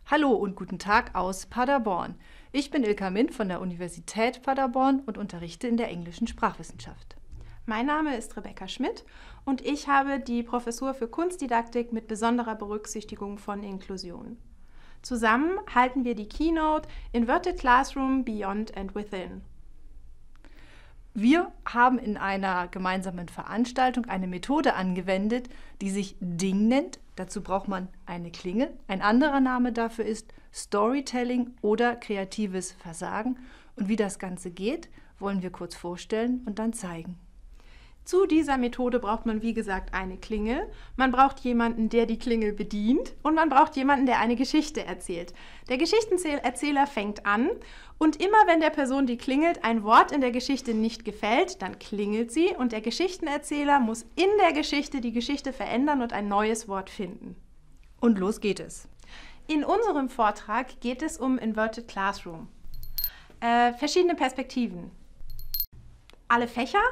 Hallo und guten Tag aus Paderborn. Ich bin Ilka Mint von der Universität Paderborn und unterrichte in der englischen Sprachwissenschaft. Mein Name ist Rebecca Schmidt und ich habe die Professur für Kunstdidaktik mit besonderer Berücksichtigung von Inklusion. Zusammen halten wir die Keynote Inverted Classroom Beyond and Within. Wir haben in einer gemeinsamen Veranstaltung eine Methode angewendet, die sich Ding nennt. Dazu braucht man eine Klingel. Ein anderer Name dafür ist Storytelling oder kreatives Versagen. Und wie das Ganze geht, wollen wir kurz vorstellen und dann zeigen. Zu dieser Methode braucht man, wie gesagt, eine Klingel. Man braucht jemanden, der die Klingel bedient und man braucht jemanden, der eine Geschichte erzählt. Der Geschichtenerzähler fängt an und immer wenn der Person, die klingelt, ein Wort in der Geschichte nicht gefällt, dann klingelt sie und der Geschichtenerzähler muss in der Geschichte die Geschichte verändern und ein neues Wort finden. Und los geht es. In unserem Vortrag geht es um Inverted Classroom. Verschiedene Perspektiven. Alle Fächer?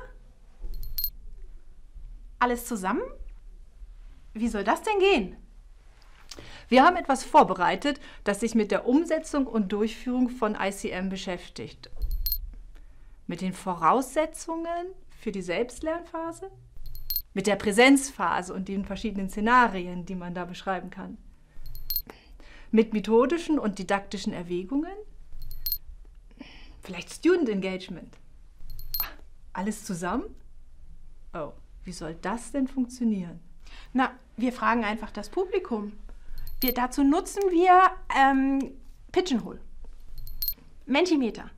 Alles zusammen? Wie soll das denn gehen? Wir haben etwas vorbereitet, das sich mit der Umsetzung und Durchführung von ICM beschäftigt. Mit den Voraussetzungen für die Selbstlernphase, mit der Präsenzphase und den verschiedenen Szenarien, die man da beschreiben kann, mit methodischen und didaktischen Erwägungen, vielleicht Student Engagement. Alles zusammen? Oh. Wie soll das denn funktionieren? Na, wir fragen einfach das Publikum. Dazu nutzen wir Pigeonhole, Mentimeter,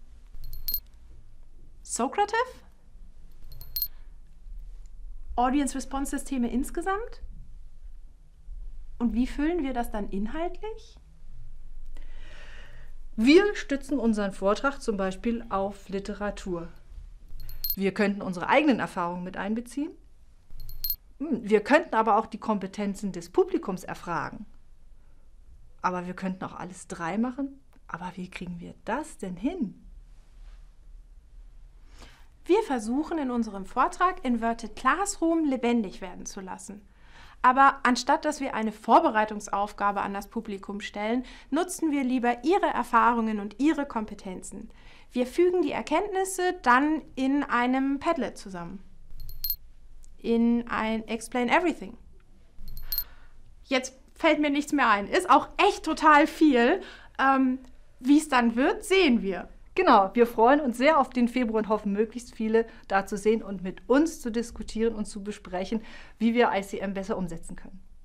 Socrative, Audience-Response-Systeme insgesamt. Und wie füllen wir das dann inhaltlich? Wir stützen unseren Vortrag zum Beispiel auf Literatur. Wir könnten unsere eigenen Erfahrungen mit einbeziehen. Wir könnten aber auch die Kompetenzen des Publikums erfragen. Aber wir könnten auch alles drei machen. Aber wie kriegen wir das denn hin? Wir versuchen in unserem Vortrag Inverted Classroom lebendig werden zu lassen. Aber anstatt dass wir eine Vorbereitungsaufgabe an das Publikum stellen, nutzen wir lieber ihre Erfahrungen und ihre Kompetenzen. Wir fügen die Erkenntnisse dann in einem Padlet zusammen. In ein Explain Everything. Jetzt fällt mir nichts mehr ein. Ist auch echt total viel. Wie es dann wird, sehen wir. Genau, wir freuen uns sehr auf den Februar und hoffen, möglichst viele da zu sehen und mit uns zu diskutieren und zu besprechen, wie wir ICM besser umsetzen können.